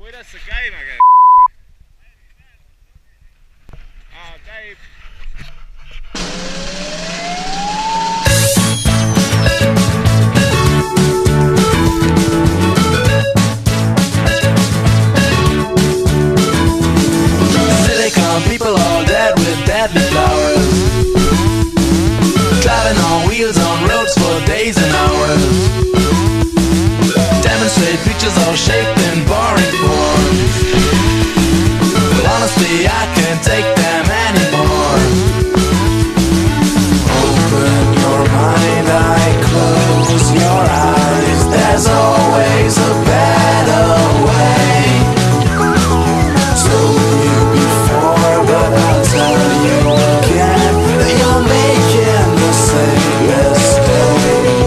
Boy, that's the game again. Oh, Dave. Silicon people all dead with deadly flowers, driving on wheels on roads for days and hours. Demonstrate pictures all shaped in boring forms. Well, honestly, I can't take them anymore. Open your mind, close your eyes. There's always a better way. Told you before, but I'll tell you again that you're making the same mistake.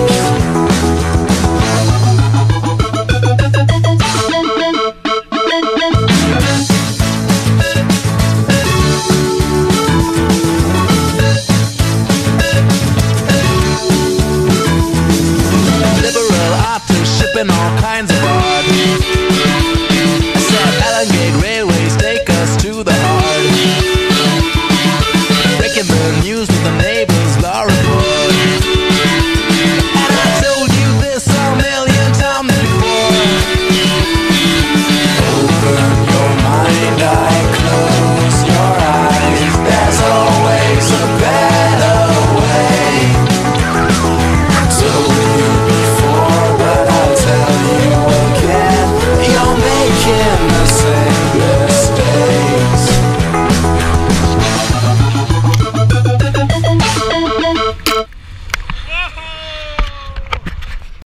Liberal artists shipping all kinds